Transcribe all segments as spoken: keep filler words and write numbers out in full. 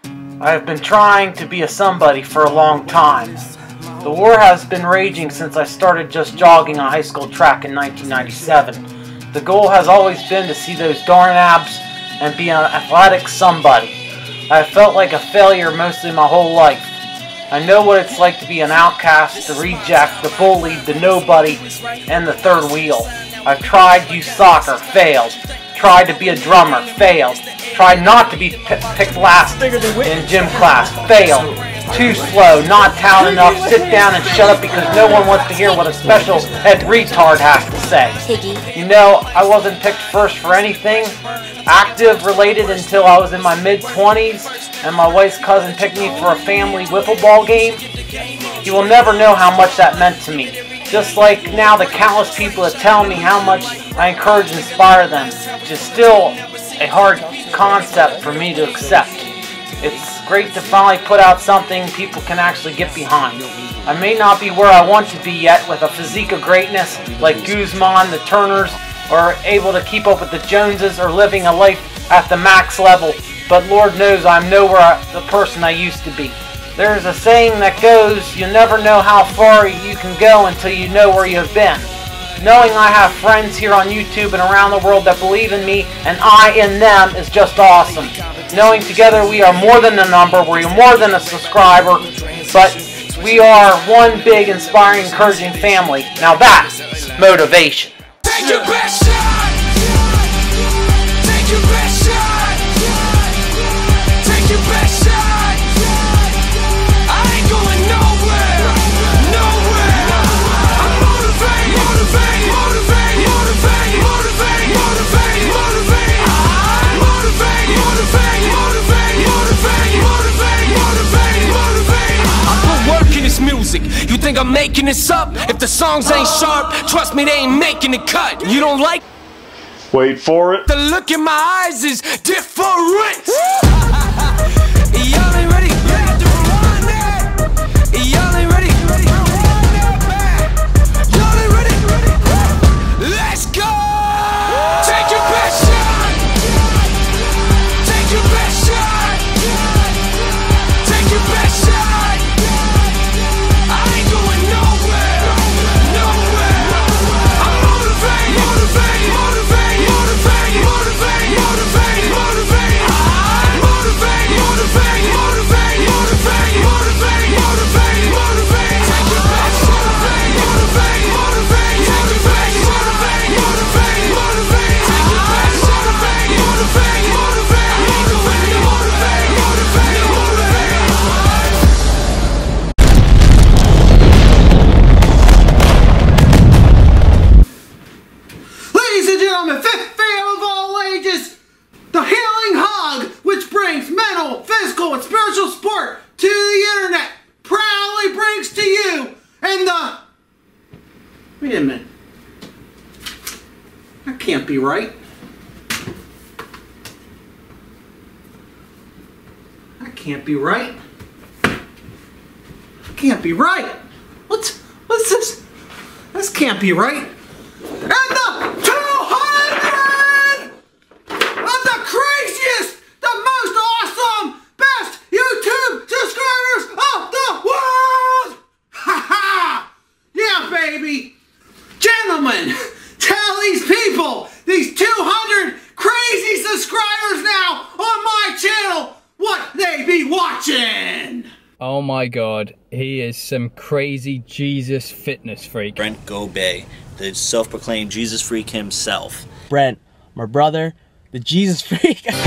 I have been trying to be a somebody for a long time. The war has been raging since I started just jogging on high school track in nineteen ninety-seven. The goal has always been to see those darn abs and be an athletic somebody. I have felt like a failure mostly my whole life. I know what it's like to be an outcast, the reject, the bullied, the nobody, and the third wheel. I've tried youth soccer, failed. Tried to be a drummer, failed. Tried not to be picked last in gym class, failed. Too slow, not talented enough, sit down and shut up because no one wants to hear what a special ed retard has to say. You know, I wasn't picked first for anything active related until I was in my mid twenties and my wife's cousin picked me for a family wiffle ball game. You will never know how much that meant to me. Just like now the countless people that tell me how much I encourage and inspire them, which is still a hard concept for me to accept. It's great to finally put out something people can actually get behind. I may not be where I want to be yet with a physique of greatness like Guzman, the Turners, or able to keep up with the Joneses or living a life at the max level, but Lord knows I'm nowhere the person I used to be. There's a saying that goes, you never know how far you can go until you know where you've been. Knowing I have friends here on YouTube and around the world that believe in me and I in them is just awesome. Knowing together we are more than a number, we're more than a subscriber, but we are one big, inspiring, encouraging family. Now that's motivation. Take your best shot. Take your best shot. Take your best shot. I ain't going nowhere. Nowhere. I'm motivated. Motivated. Motivated. Motivated. Motivated. Motivated. Motivated. I'm motivated. Motivated. Motivated. Motivated. Motivated. Motivated. Motivated. I put work in this music. You think I'm making this up? If the songs ain't sharp, trust me, they ain't making the cut. You don't like? Wait for it. The look in my eyes is different. Y'all ain't ready. Y'all ain't ready. Y'all ain't ready. Let's go. Take your best shot. Take your best shot. Take your best shot. I ain't going nowhere. Nowhere. I'm motivated. Motivated. Motivated. Motivated. Motivated. Motivated. Motivated. I'm motivated. Motivated. Motivated. Motivated. Motivated. Motivated. Motivated. Take your best shot. Motivated. Motivated. Take your best shot. Motivated. Motivated. Take your best shot. Motivated. Motivated. Motivated. Motivated. Motivated. Ladies and gentlemen, fifth fan of all ages, the Healing Hug, which brings mental, physical, and spiritual support to the internet, proudly brings to you and the... Wait a minute. That can't be right. That can't be right. Can't be right. What's, what's this? This can't be right. And the two hundred of the craziest, the most awesome, best YouTube subscribers of the world! Ha ha! Yeah, baby! Gentlemen, tell these people, these two hundred crazy subscribers now on my channel, what they be watching! Oh my god, he is some crazy Jesus fitness freak. Brent Gobay, the self-proclaimed Jesus freak himself. Brent, my brother, the Jesus freak. I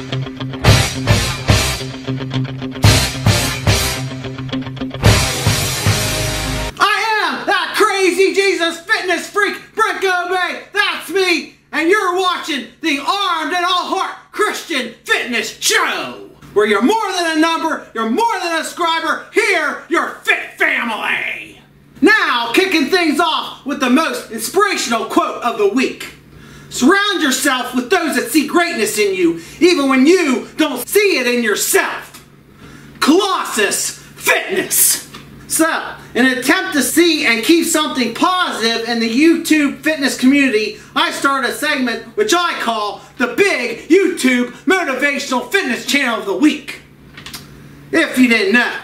am that crazy Jesus fitness freak, Brent Gobay, that's me, and you're watching the Armed and All Heart Christian Fitness Show, where you're more than a number, you're more than a subscriber, here, you're fit family. Now, kicking things off with the most inspirational quote of the week. Surround yourself with those that see greatness in you, even when you don't see it in yourself. Colossus Fitness. So, in an attempt to see and keep something positive in the YouTube fitness community, I started a segment which I call the Big YouTube Motivational Fitness Channel of the Week. if you didn't know.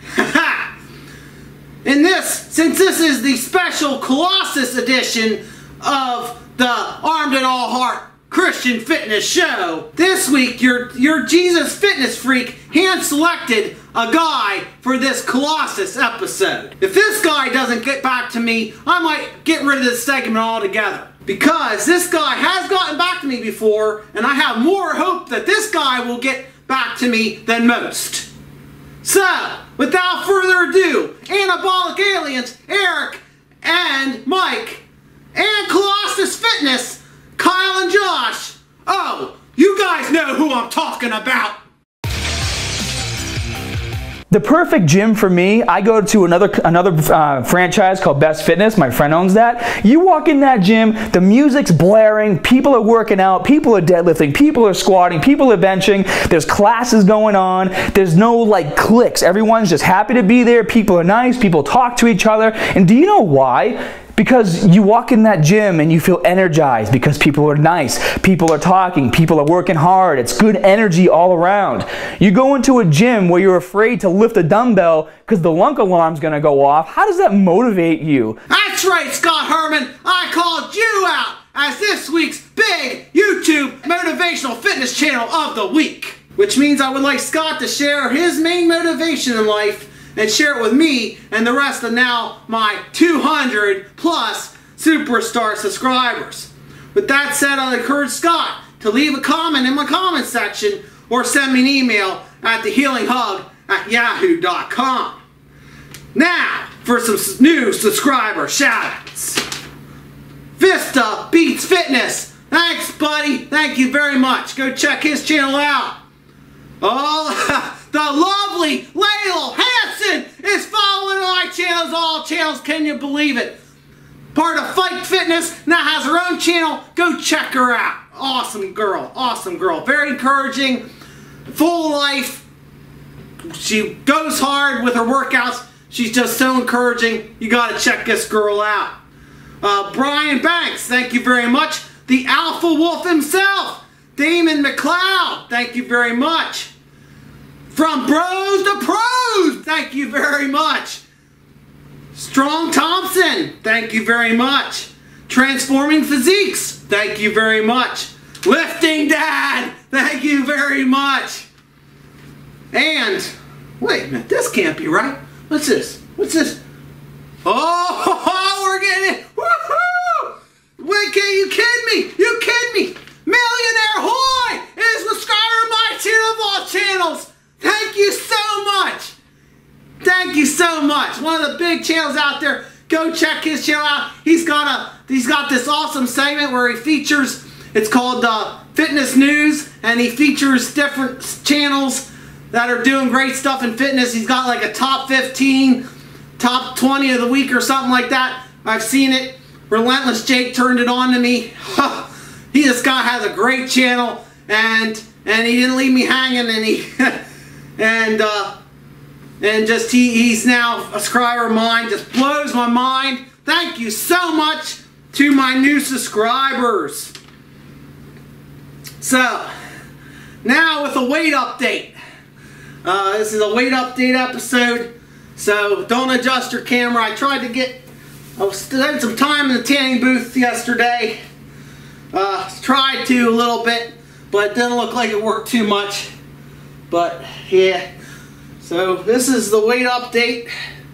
In this, since this is the special Colossus edition of the Armed and All Heart Christian Fitness Show, this week your, your Jesus Fitness Freak hand-selected a guy for this Colossus episode. If this guy doesn't get back to me, I might get rid of this segment altogether. Because this guy has gotten back to me before, and I have more hope that this guy will get back to me than most. So, without further ado, Anabolic Aliens, Eric, and Mike, and Colossus Fitness, Kyle and Josh. Oh, you guys know who I'm talking about. The perfect gym for me, I go to another another uh, franchise called Best Fitness. My friend owns that. You walk in that gym, the music's blaring, people are working out, people are deadlifting, people are squatting, people are benching, there's classes going on, there's no like cliques. Everyone's just happy to be there, people are nice, people talk to each other. And do you know why? Because you walk in that gym and you feel energized because people are nice, people are talking, people are working hard, it's good energy all around. You go into a gym where you're afraid to lift a dumbbell because the lunk alarm's gonna go off. How does that motivate you? That's right, Scott Herman, I called you out as this week's big YouTube motivational fitness channel of the week. Which means I would like Scott to share his main motivation in life and share it with me and the rest of now my two hundred plus superstar subscribers. With that said, I encourage Scott to leave a comment in my comment section or send me an email at the healing hug at yahoo dot com. Now, for some new subscriber shoutouts. Vista Beats Fitness. Thanks, buddy. Thank you very much. Go check his channel out. Oh, the lovely Layla Hansen is following my channels, all channels, can you believe it? Part of Fight Fitness, now has her own channel, go check her out. Awesome girl, awesome girl, very encouraging, full life. She goes hard with her workouts, she's just so encouraging, you gotta check this girl out. Uh, Brian Banks, thank you very much. The Alpha Wolf himself, Damon McLeod, thank you very much. From Bros to Pros, thank you very much. Strong Thompson, thank you very much. Transforming Physiques, thank you very much. Lifting Dad, thank you very much. And, wait a minute, this can't be right. What's this? What's this? Oh, we're getting it. Woohoo! Wait, can you kidding me? You kidding me? Millionaire Hoy is a subscriber of my channel of all channels. Thank you so much. Thank you so much. One of the big channels out there. Go check his channel out. He's got a he's got this awesome segment where he features, it's called uh, Fitness News, and he features different channels that are doing great stuff in fitness. He's got like a top fifteen, top twenty of the week or something like that. I've seen it. Relentless Jake turned it on to me. He, this guy has a great channel, and and he didn't leave me hanging, and he and uh, and just he he's now a subscriber of mine. Just blows my mind. Thank you so much to my new subscribers. So now with a weight update. Uh, this is a weight update episode, so don't adjust your camera. I tried to get, I was spending some time in the tanning booth yesterday. Uh, tried to a little bit, but it didn't look like it worked too much. But yeah, so this is the weight update.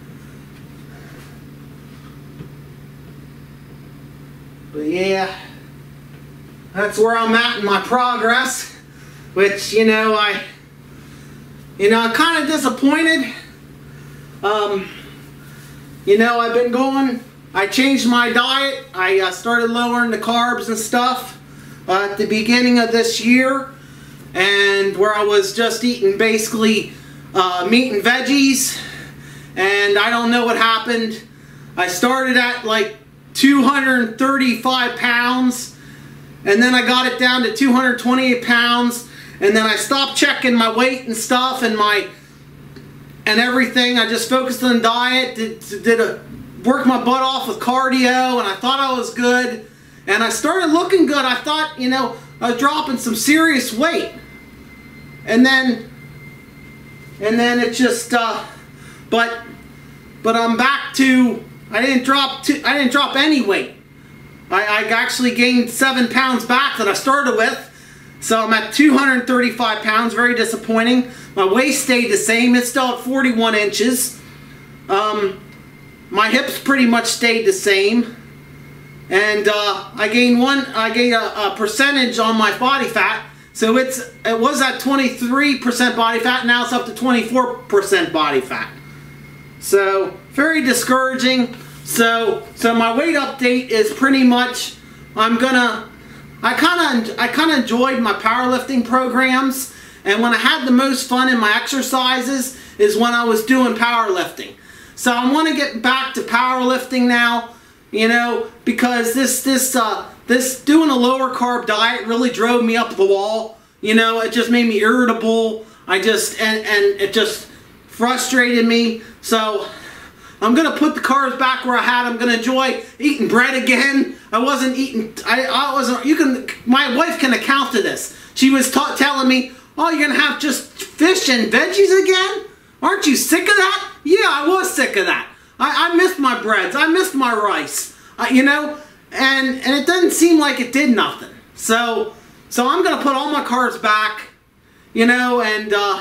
But yeah, that's where I'm at in my progress, which, you know, I, you know, I'm kind of disappointed. Um, you know, I've been going, I changed my diet. I uh, started lowering the carbs and stuff uh, at the beginning of this year, and where I was just eating basically uh, meat and veggies, and I don't know what happened. I started at like two hundred thirty-five pounds, and then I got it down to two hundred twenty-eight pounds, and then I stopped checking my weight and stuff and my and everything. I just focused on diet, did, did a, worked my butt off with cardio, and I thought I was good, and I started looking good. I thought, you know, I was dropping some serious weight, and then and then it just, uh, but, but I'm back to, I didn't drop, two, I didn't drop any weight. I, I actually gained seven pounds back that I started with. So I'm at two hundred thirty-five pounds, very disappointing. My waist stayed the same, it's still at forty-one inches. Um, my hips pretty much stayed the same. And uh, I gained one, I gained a, a percentage on my body fat. So it's it was at twenty-three percent body fat, now it's up to twenty-four percent body fat. So very discouraging. So so my weight update is pretty much, I'm gonna, I kind of I kind of enjoyed my powerlifting programs, and when I had the most fun in my exercises is when I was doing powerlifting. So I want to get back to powerlifting now, you know, because this this uh, this doing a lower carb diet really drove me up the wall. You know, it just made me irritable. I just and and it just frustrated me. So I'm gonna put the carbs back where I had. I'm gonna enjoy eating bread again. I wasn't eating. I I wasn't. You can. My wife can account to this. She was ta telling me, "Oh, you're gonna have just fish and veggies again? Aren't you sick of that?" Yeah, I was sick of that. I, I missed my breads. I missed my rice. Uh, you know, and and it doesn't seem like it did nothing. So so I'm gonna put all my carbs back. You know, and uh,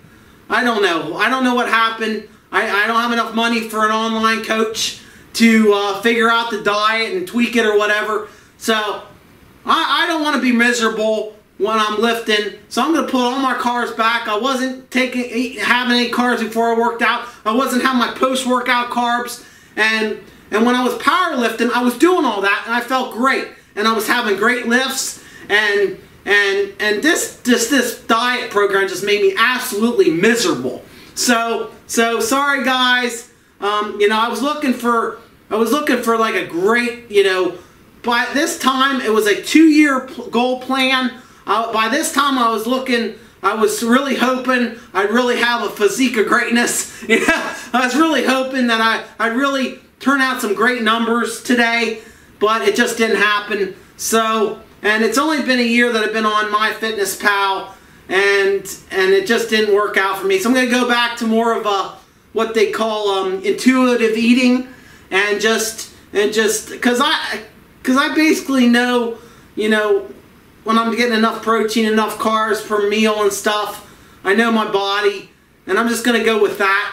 I don't know. I don't know what happened. I, I don't have enough money for an online coach to uh, figure out the diet and tweak it or whatever. So I, I don't want to be miserable when I'm lifting. So I'm going to put all my carbs back. I wasn't taking eat, having any carbs before I worked out. I wasn't having my post-workout carbs. And, and when I was powerlifting, I was doing all that and I felt great. And I was having great lifts. And, and, and this, this, this diet program just made me absolutely miserable. So, so sorry guys. Um, you know, I was looking for, I was looking for like a great, you know, by this time it was a two-year goal plan. Uh, by this time I was looking, I was really hoping I'd really have a physique of greatness. Yeah, I was really hoping that I, I'd really turn out some great numbers today, but it just didn't happen. So, and it's only been a year that I've been on MyFitnessPal. And and it just didn't work out for me. So I'm going to go back to more of a what they call um, intuitive eating, and just and just because I because I basically know, you know, when I'm getting enough protein, enough carbs per meal and stuff, I know my body, and I'm just going to go with that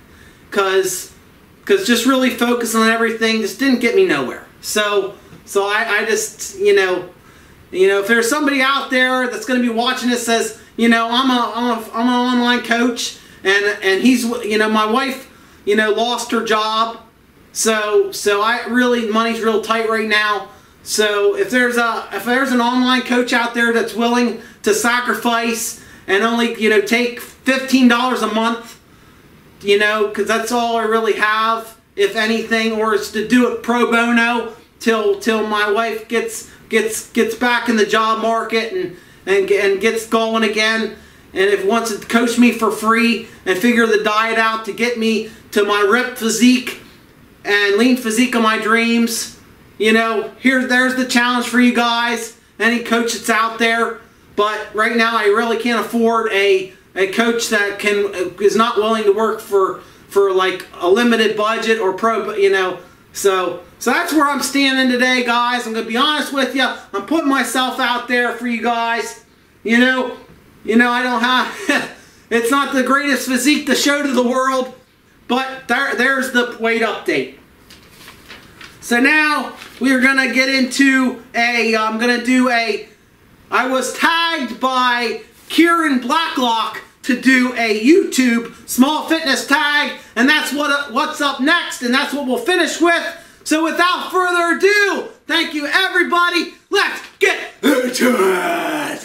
because because just really focusing on everything just didn't get me nowhere. So so I, I just you know. You know, if there's somebody out there that's going to be watching this says, you know, I'm a, I'm a, I'm an online coach, and and he's, you know, my wife, you know, lost her job, so so I really money's real tight right now. So if there's a if there's an online coach out there that's willing to sacrifice and only, you know, take fifteen dollars a month, you know, because that's all I really have, if anything, or it's to do it pro bono till till my wife gets. gets gets back in the job market and, and, and gets going again, and if wants to coach me for free and figure the diet out to get me to my ripped physique and lean physique of my dreams, you know, here there's the challenge for you guys, any coach that's out there. But right now I really can't afford a, a coach that can is not willing to work for for like a limited budget or pro, you know, so So that's where I'm standing today, guys. I'm going to be honest with you. I'm putting myself out there for you guys. You know, you know, I don't have, it's not the greatest physique to show to the world, but there, there's the weight update. So now we are going to get into a, I'm going to do a, I was tagged by Kieran Blacklock to do a YouTube small fitness tag, and that's what what's up next, and that's what we'll finish with. So without further ado, thank you everybody. Let's get into it.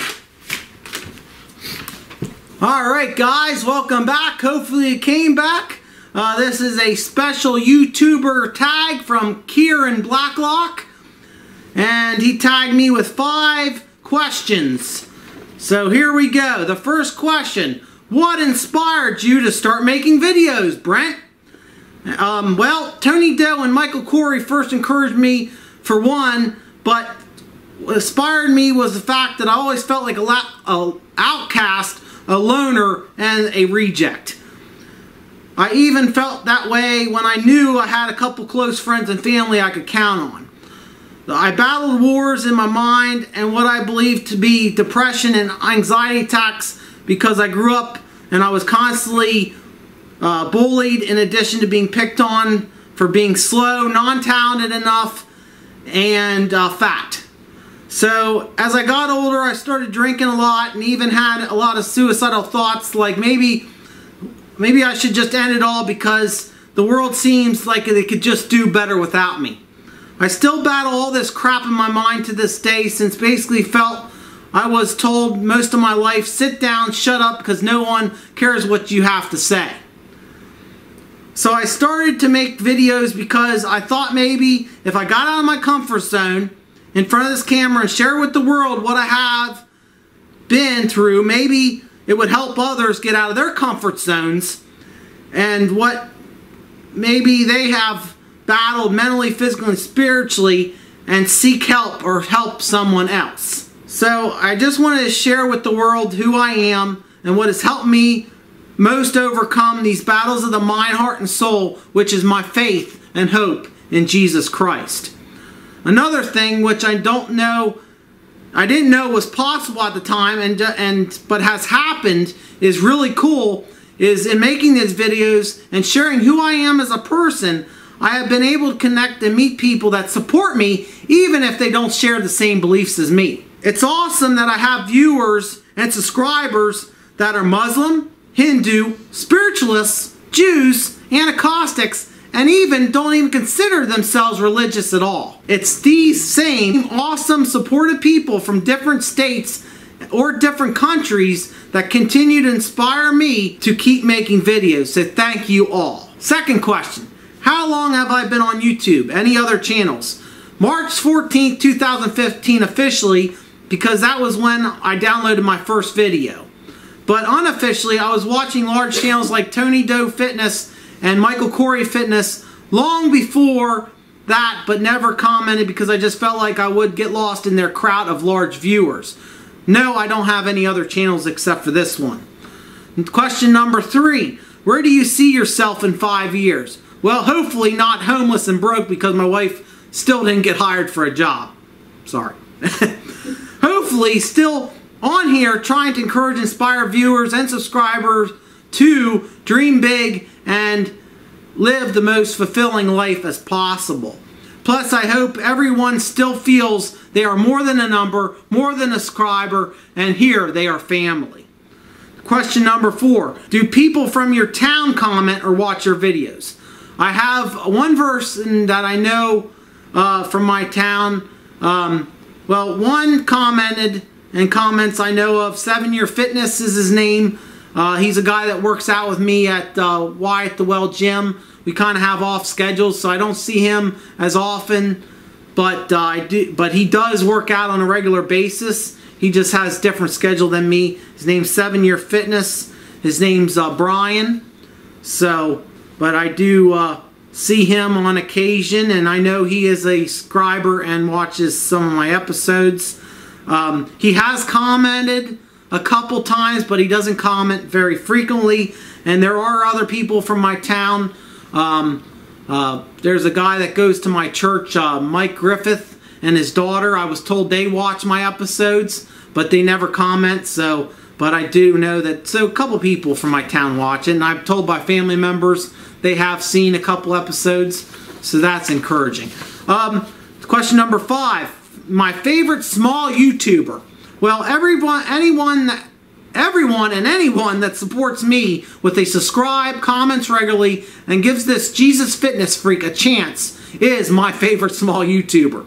Alright guys, welcome back. Hopefully you came back. Uh, this is a special YouTuber tag from Kieran Blacklock. And he tagged me with five questions. So here we go. The first question. What inspired you to start making videos, Brent? Um, well, Tony Doe and Michael Corey first encouraged me for one, but what inspired me was the fact that I always felt like a, la a outcast a loner, and a reject. I even felt that way when I knew I had a couple close friends and family I could count on. I battled wars in my mind and what I believed to be depression and anxiety attacks because I grew up and I was constantly uh, bullied, in addition to being picked on for being slow, non-talented enough, and uh, fat. So as I got older, I started drinking a lot and even had a lot of suicidal thoughts, like maybe maybe I should just end it all because the world seems like it could just do better without me. I still battle all this crap in my mind to this day, since basically felt I was told most of my life, sit down, shut up, because no one cares what you have to say. So I started to make videos because I thought maybe if I got out of my comfort zone in front of this camera and share with the world what I have been through, maybe it would help others get out of their comfort zones and what maybe they have battled mentally, physically, and spiritually, and seek help or help someone else. So I just wanted to share with the world who I am and what has helped me most overcome these battles of the mind, heart, and soul, which is my faith and hope in Jesus Christ. Another thing which I don't know, I didn't know was possible at the time, and and but has happened, is really cool, is in making these videos and sharing who I am as a person, I have been able to connect and meet people that support me even if they don't share the same beliefs as me. It's awesome that I have viewers and subscribers that are Muslim, Hindu, spiritualists, Jews, Anacoustics, and even don't even consider themselves religious at all. It's these same awesome supportive people from different states or different countries that continue to inspire me to keep making videos. So thank you all. Second question. How long have I been on YouTube? Any other channels? March fourteenth, two thousand fifteen officially, because that was when I downloaded my first video. But unofficially, I was watching large channels like Tony Doe Fitness and Michael Corey Fitness long before that, but never commented because I just felt like I would get lost in their crowd of large viewers. No, I don't have any other channels except for this one. Question number three. Where do you see yourself in five years? Well, hopefully not homeless and broke because my wife still didn't get hired for a job. Sorry. Hopefully still on here trying to encourage, inspire viewers and subscribers to dream big and live the most fulfilling life as possible. Plus, I hope everyone still feels they are more than a number, more than a subscriber, and here they are family. Question number four. Do people from your town comment or watch your videos? I have one person that I know uh, from my town. Um, well, one commented and comments I know of. Seven Year Fitness is his name. Uh, he's a guy that works out with me at uh, Y at the Well Gym. We kind of have off schedules, so I don't see him as often. But uh, I do. But he does work out on a regular basis. He just has a different schedule than me. His name's Seven Year Fitness. His name's uh, Brian. So. But I do uh, see him on occasion, and I know he is a subscriber and watches some of my episodes. Um, he has commented a couple times, but he doesn't comment very frequently. And there are other people from my town. Um, uh, there's a guy that goes to my church, uh, Mike Griffith, and his daughter. I was told they watch my episodes, but they never comment. So, but I do know that. So a couple people from my town watch it, and I'm told by family members they have seen a couple episodes, so that's encouraging. Um, question number five. My favorite small YouTuber. Well, everyone, anyone, that, everyone and anyone that supports me with a subscribe, comments regularly, and gives this Jesus Fitness freak a chance is my favorite small YouTuber.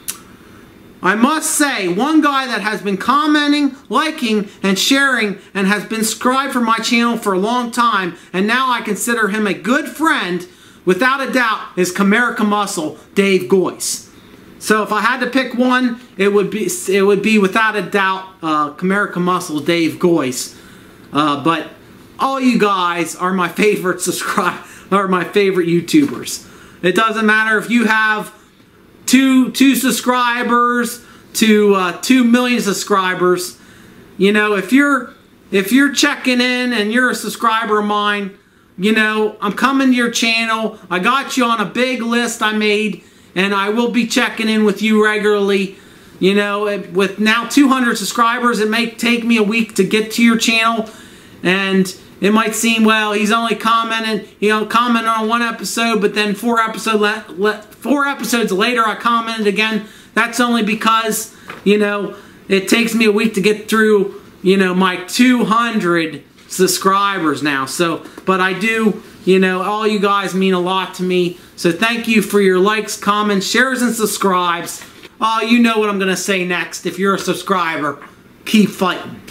I must say, one guy that has been commenting, liking, and sharing, and has been subscribed for my channel for a long time, and now I consider him a good friend, without a doubt, is Comerica Muscle, Dave Goyce. So if I had to pick one, it would be it would be without a doubt uh, Comerica Muscle, Dave Goyce. Uh, but all you guys are my favorite subscribe, are my favorite YouTubers. It doesn't matter if you have two two subscribers to uh, two million subscribers. You know, if you're if you're checking in and you're a subscriber of mine, you know, I'm coming to your channel. I got you on a big list I made, and I will be checking in with you regularly. You know, with now two hundred subscribers, it may take me a week to get to your channel, and it might seem, well, he's only commenting, you know, commenting on one episode, but then four episode le le four episodes later I commented again. That's only because, you know, it takes me a week to get through, you know, my two hundred subscribers now. So, but I do, you know, all you guys mean a lot to me. So thank you for your likes, comments, shares, and subscribes. Oh, you know what I'm going to say next. If you're a subscriber, keep fighting.